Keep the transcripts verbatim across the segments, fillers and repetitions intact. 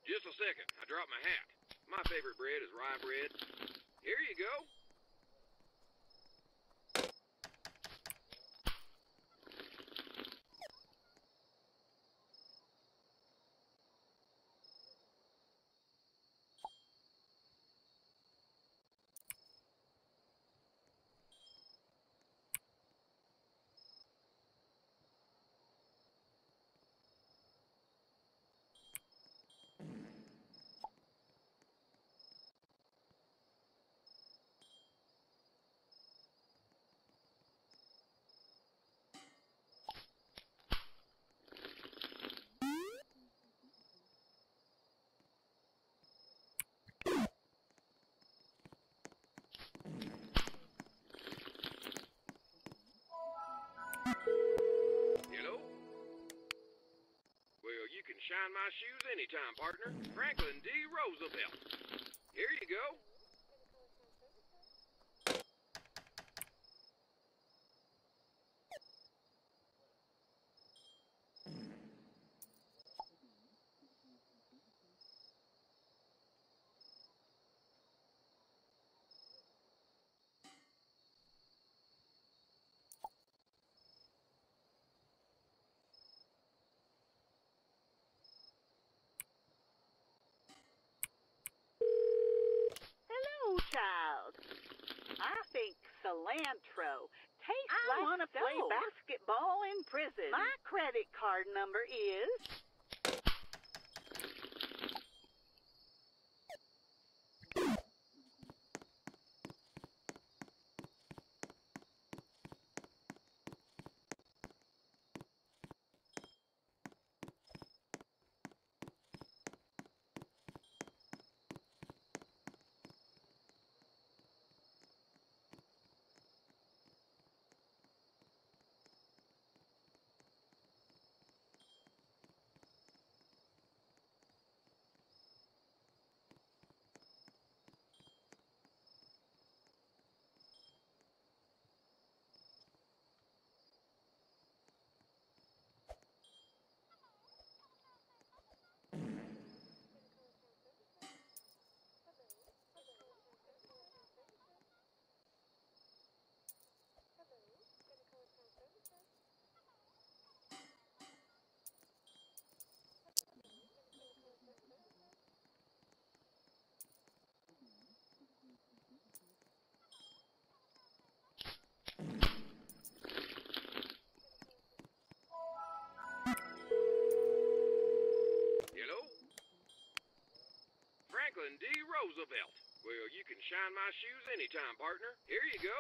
Just a second. I dropped my hat. My favorite bread is rye bread. Here you go. Hello? Well, you can shine my shoes anytime, partner. Franklin D. Roosevelt. Here you go. Hello, child. I think cilantro tastes I like wanna play stove. basketball in prison. My credit card number is... Hello? Franklin D. Roosevelt. Well, you can shine my shoes anytime, partner. Here you go.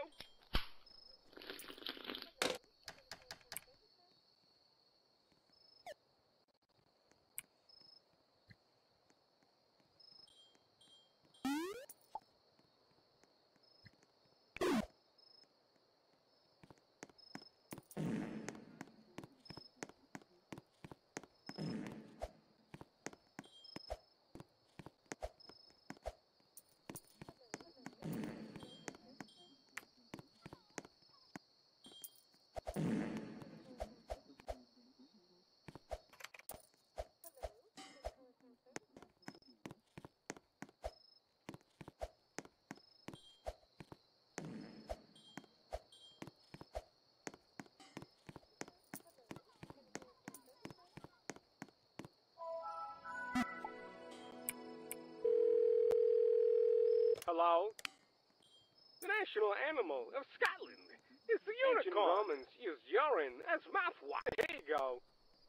Hello? The national animal of Scotland is the unicorn. Ancient Romans used urine as mouthwash. Here you go.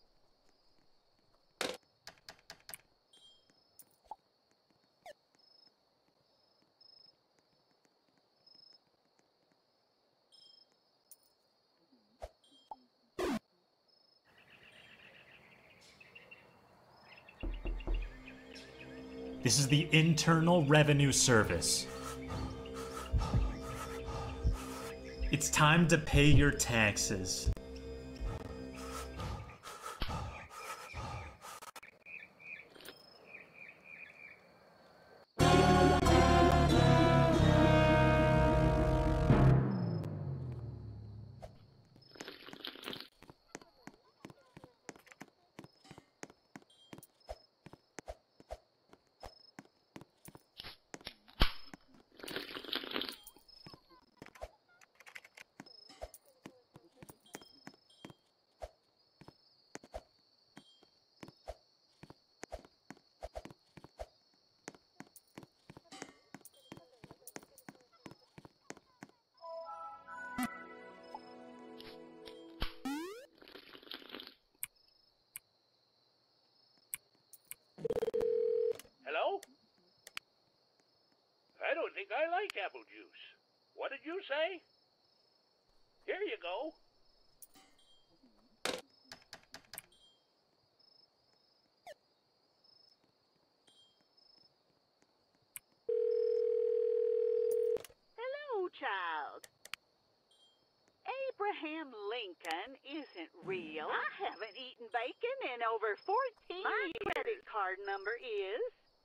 This is the Internal Revenue Service. It's time to pay your taxes. think I like apple juice. What did you say? Here you go. Hello, child. Abraham Lincoln isn't real. I haven't eaten bacon in over fourteen My years. My credit card number is...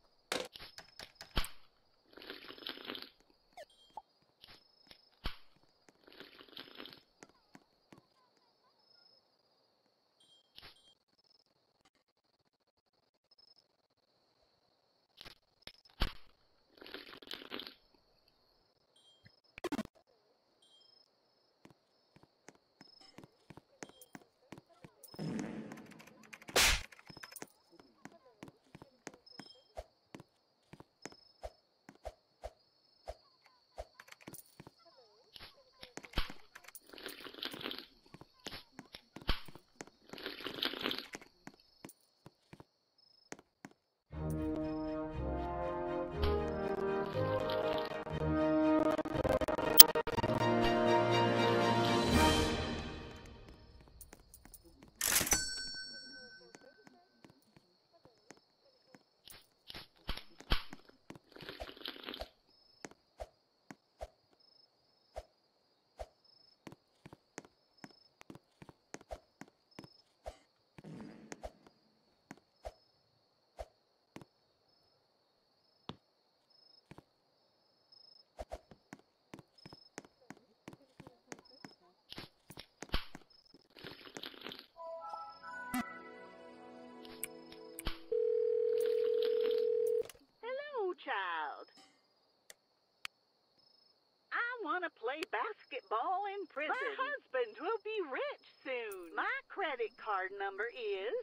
Child. I want to play basketball in prison. My husband will be rich soon. My credit card number is...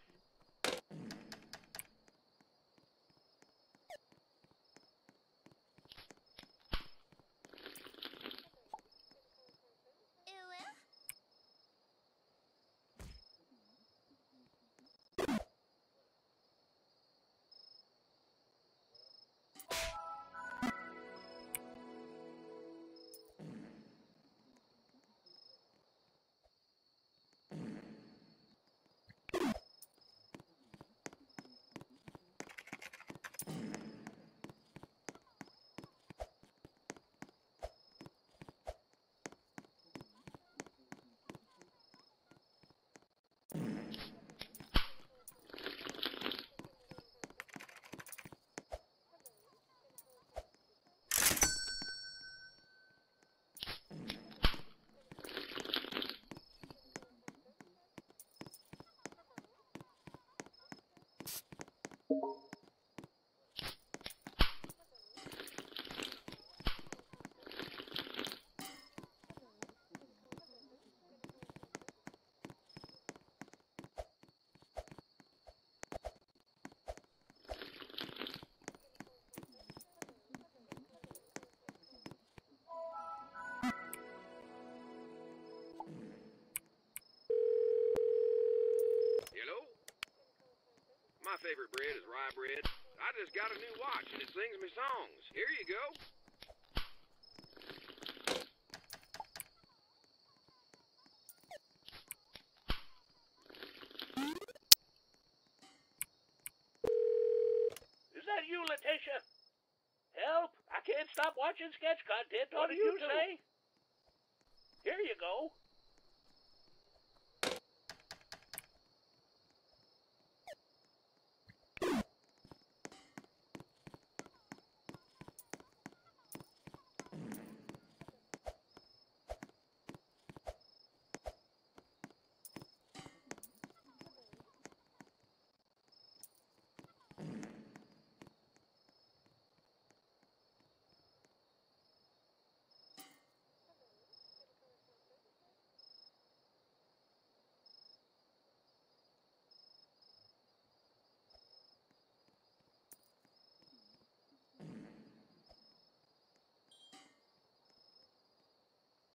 My favorite bread is rye bread. I just got a new watch and it sings me songs. Here you go. Is that you, Letitia? Help! I can't stop watching sketch content. What did you say? Here you go.